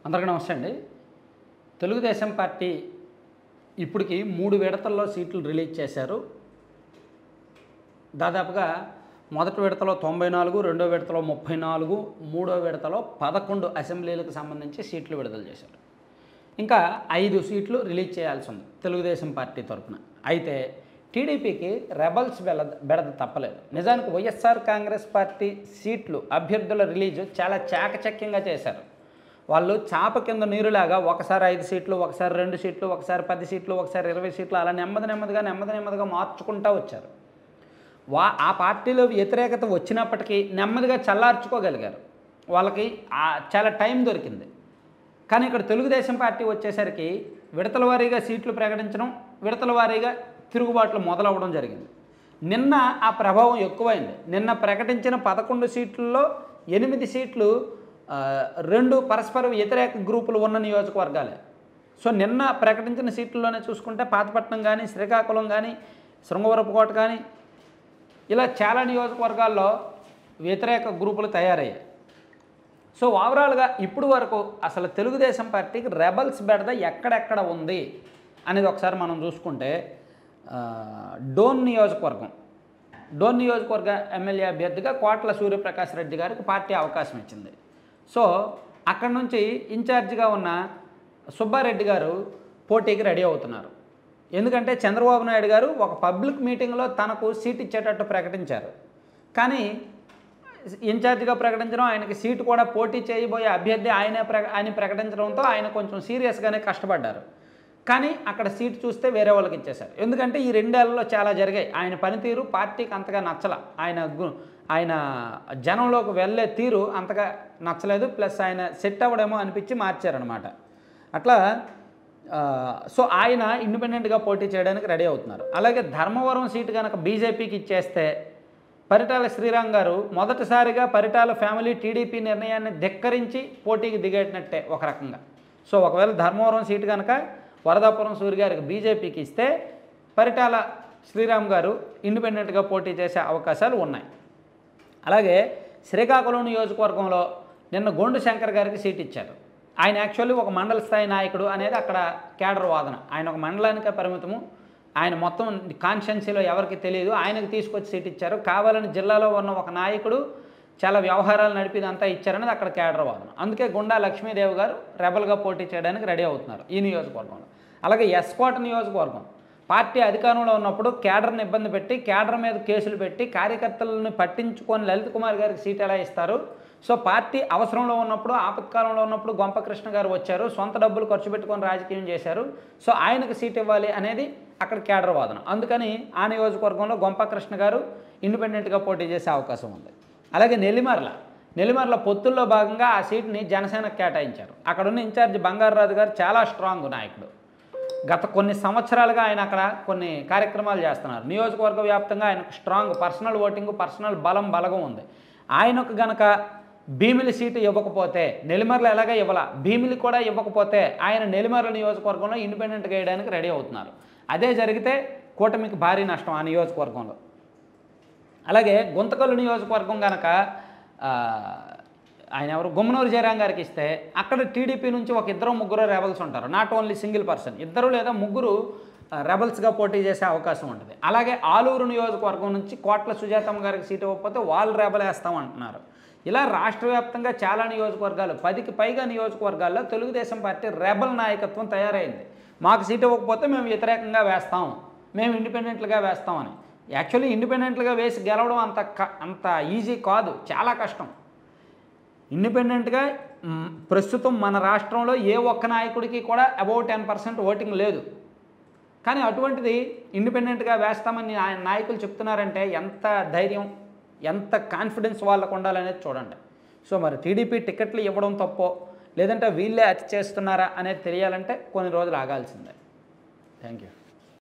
అందరికీ నమస్తే అండి. తెలుగుదేశం పార్టీ ఇప్పటికి 3 విడతల్లో సీట్లు రిలీజ్ చేశారు. దాదాపుగా మొదటి విడతలో 94, రెండో విడతలో 34, మూడో విడతలో 11 అసెంబ్లీలకు సంబంధించి సీట్లు విడుదల చేశారు. ఇంకా 5 సీట్లు రిలీజ్ చేయాల్సి ఉంది తెలుగుదేశం పార్టీ తరఫున. అయితే టీడీపీకి రెబల్స్ బెడద తప్పలేదు. నిజానికి వైఎస్ఆర్ కాంగ్రెస్ పార్టీ సీట్లు అభ్యర్థుల రిలీజు చాలా చాకచక్యంగా చేశారు. వాళ్ళు చాప కింద నీరులాగా ఒకసారి 5 సీట్లు, ఒకసారి 2 సీట్లు, ఒకసారి 10 సీట్లు, ఒకసారి 20 సీట్లు అలా నెమ్మదిగా మార్చుకుంటూ వచ్చారు. ఆ పార్టీలో వ్యతిరేకత వచ్చినప్పటికీ నెమ్మదిగా చల్లార్చుకోగలిగారు. వాళ్ళకి చాలా టైం దొరికింది. కానీ ఇక్కడ తెలుగుదేశం పార్టీ వచ్చేసరికి విడతల వారీగా సీట్లు ప్రకటించడం, విడతల వారీగా తిరుగుబాట్లు మొదలవ్వడం జరిగింది. నిన్న ఆ ప్రభావం ఎక్కువైంది. నిన్న ప్రకటించిన 11 సీట్లలో 8 సీట్లు 2 పరస్పర వ్యతిరేక గ్రూపులు ఉన్న నియోజకవర్గాలే. సో నిన్న ప్రకటించిన సీట్లలోనే చూసుకుంటే పాతపట్నం కానీ, శ్రీకాకుళం కానీ, శృంగవరపుకోట కానీ ఇలా చాలా నియోజకవర్గాల్లో వ్యతిరేక గ్రూపులు తయారయ్యాయి. సో ఓవరాల్గా ఇప్పుడు వరకు అసలు తెలుగుదేశం పార్టీకి రెబల్స్ బెడద ఎక్కడెక్కడ ఉంది అనేది ఒకసారి మనం చూసుకుంటే డోన్ నియోజకవర్గ ఎమ్మెల్యే అభ్యర్థిగా కోట్ల సూర్యప్రకాష్ రెడ్డి గారికి పార్టీ అవకాశం ఇచ్చింది. సో అక్కడి నుంచి ఇన్ఛార్జిగా ఉన్న సుబ్బారెడ్డి గారు పోటీకి రెడీ అవుతున్నారు. ఎందుకంటే చంద్రబాబు నాయుడు గారు ఒక పబ్లిక్ మీటింగ్లో తనకు సీట్ ఇచ్చేటట్టు ప్రకటించారు. కానీ ఇన్ఛార్జిగా ప్రకటించడం, ఆయనకి సీటు కూడా పోటీ చేయబోయే అభ్యర్థి ఆయన ప్రకటించడంతో ఆయన కొంచెం సీరియస్గానే కష్టపడ్డారు. కానీ అక్కడ సీటు చూస్తే వేరే వాళ్ళకి ఇచ్చేశారు. ఎందుకంటే ఈ 2 ఏళ్లలో చాలా జరిగాయి. ఆయన పనితీరు పార్టీకి అంతగా నచ్చల, ఆయన జనంలోకి వెళ్ళే తీరు అంతగా నచ్చలేదు, ప్లస్ ఆయన సెట్ అవ్వడేమో అనిపించి మార్చారనమాట. అట్లా సో ఆయన ఇండిపెండెంట్గా పోటీ చేయడానికి రెడీ అవుతున్నారు. అలాగే ధర్మవరం సీటు కనుక బీజేపీకి ఇచ్చేస్తే పరిటాల శ్రీరామ్ గారు మొదటిసారిగా పరిటాల ఫ్యామిలీ టీడీపీ నిర్ణయాన్ని ధిక్కరించి పోటీకి దిగేటట్టే ఒక రకంగా. సో ఒకవేళ ధర్మవరం సీటు కనుక వరదాపురం సూర్య గారికి బీజేపీకి ఇస్తే పరిటాల శ్రీరామ్ గారు ఇండిపెండెంట్గా పోటీ చేసే అవకాశాలు ఉన్నాయి. అలాగే శ్రీకాకుళం నియోజకవర్గంలో నిన్న గొండు శంకర్ గారికి సీట్ ఇచ్చారు. ఆయన యాక్చువల్లీ ఒక మండల స్థాయి నాయకుడు అనేది అక్కడ కేడర్ వాదన. ఆయన ఒక మండలానికే పరిమితము, ఆయన మొత్తం కాన్స్టిట్యున్సీలో ఎవరికి తెలియదు, ఆయనకు తీసుకొచ్చి సీట్ ఇచ్చారు. కావాలని జిల్లాలో ఉన్న ఒక నాయకుడు చాలా వ్యవహారాలు నడిపిదంతా ఇచ్చారనేది అక్కడ కేడర్ వాదన. అందుకే గుండా లక్ష్మీదేవి గారు రెబల్గా పోటీ చేయడానికి రెడీ అవుతున్నారు ఈ నియోజకవర్గంలో. అలాగే ఎస్కోట నియోజకవర్గం పార్టీ అధికారంలో ఉన్నప్పుడు కేడర్ని ఇబ్బంది పెట్టి, కేడర్ మీద కేసులు పెట్టి, కార్యకర్తలను పట్టించుకొని లలిత్ కుమార్ గారికి సీట్ ఎలా ఇస్తారు? సో పార్టీ అవసరంలో ఉన్నప్పుడు, ఆపత్కాలంలో ఉన్నప్పుడు గొంపకృష్ణ గారు వచ్చారు, సొంత డబ్బులు ఖర్చు పెట్టుకొని రాజకీయం చేశారు. సో ఆయనకు సీట్ ఇవ్వాలి అనేది అక్కడ కేడర్ వాదన. అందుకని ఆ నియోజకవర్గంలో గొంపకృష్ణ గారు ఇండిపెండెంట్గా పోటీ చేసే అవకాశం ఉంది. అలాగే నెల్లిమర్ల పొత్తుల్లో భాగంగా ఆ సీట్ని జనసేనకు కేటాయించారు. అక్కడున్న ఇన్ఛార్జి బంగారరాజు గారు చాలా స్ట్రాంగ్ నాయకుడు. గత కొన్ని సంవత్సరాలుగా ఆయన అక్కడ కొన్ని కార్యక్రమాలు చేస్తున్నారు. నియోజకవర్గ వ్యాప్తంగా ఆయనకు స్ట్రాంగ్ పర్సనల్ ఓటింగ్, పర్సనల్ బలగం ఉంది. ఆయనకు గనక భీమిలి సీటు ఇవ్వకపోతే, నెల్లిమర్ల ఎలాగే భీమిలి కూడా ఇవ్వకపోతే ఆయన నెల్లిమర్ల నియోజకవర్గంలో ఇండిపెండెంట్గా వేయడానికి రెడీ అవుతున్నారు. అదే జరిగితే కూటమికి భారీ నష్టం ఆ నియోజకవర్గంలో. అలాగే గుంతకల్లు నియోజకవర్గం కనుక ఆయన ఎవరు గుమ్మనూరు జయరాం గారికి ఇస్తే అక్కడ టీడీపీ నుంచి ఒక 2-3 రెబల్స్ ఉంటారు. నాట్ ఓన్లీ సింగిల్ పర్సన్, 2 లేదా 3 రెబల్స్గా పోటీ చేసే అవకాశం ఉంటుంది. అలాగే ఆలూరు నియోజకవర్గం నుంచి కోట్ల సుజాతమ్మ గారికి సీటు ఇవ్వకపోతే వాళ్ళు రెబల్ వేస్తామంటున్నారు. ఇలా రాష్ట్ర వ్యాప్తంగా చాలా నియోజకవర్గాలు, 10కి పైగా నియోజకవర్గాల్లో తెలుగుదేశం పార్టీ రెబల్ నాయకత్వం తయారైంది. మాకు సీటు ఇవ్వకపోతే మేము వ్యతిరేకంగా వేస్తాం, మేము ఇండిపెండెంట్లుగా వేస్తామని. యాక్చువల్లీ ఇండిపెండెంట్లుగా వేసి గెలవడం అంత ఈజీ కాదు, చాలా కష్టం. ఇండిపెండెంట్గా ప్రస్తుతం మన రాష్ట్రంలో ఏ ఒక్క నాయకుడికి కూడా అబౌవ్ 10% ఓటింగ్ లేదు. కానీ అటువంటిది ఇండిపెండెంట్గా వేస్తామని నాయకులు చెప్తున్నారంటే ఎంత ధైర్యం, ఎంత కాన్ఫిడెన్స్ వాళ్ళకు ఉండాలనేది చూడండి. సో మరి టీడీపీ టికెట్లు ఇవ్వడం తప్పో లేదంటే వీళ్ళే అతి చేస్తున్నారా అనేది తెలియాలంటే కొన్ని రోజులు ఆగాల్సిందే. Thank you.